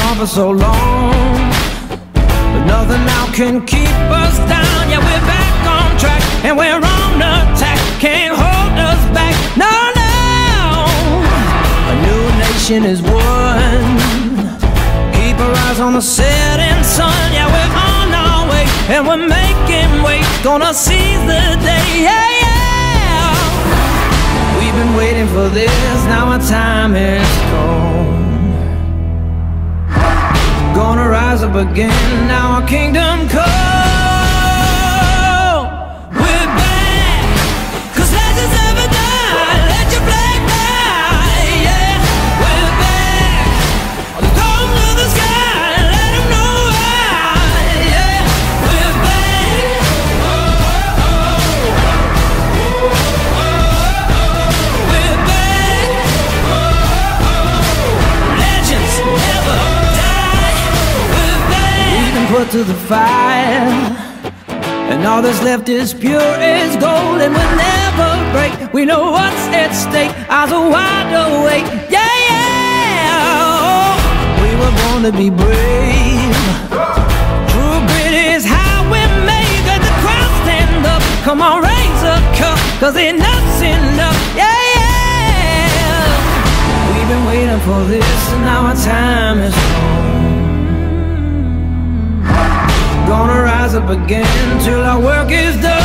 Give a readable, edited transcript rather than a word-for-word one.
on for so long, but nothing now can keep us down. Yeah, we're back on track and we're on attack. Can't hold us back, no, no. A new nation is won. Keep our eyes on the setting sun. Yeah, we're on our way and we're making way. Gonna seize the day, yeah, yeah. We've been waiting for this, now our time is gone. Gonna rise up again, now our kingdom come. We're back, 'cause legends never die. Let your flag fly, yeah. We're back, on the throne of the sky. Let them know why, yeah. We're back. We're back. Legends never die. We've been put to the fire, and all that's left is pure as gold, and we'll never break. We know what's at stake, eyes are wide awake, yeah, yeah. Oh, we were born to be brave. True grit is how we're made. Let the crowd stand up, come on, raise a cup, 'cause enough's enough, yeah, yeah. We've been waiting for this, and now our time is gone. Gonna rise up again till our work is done.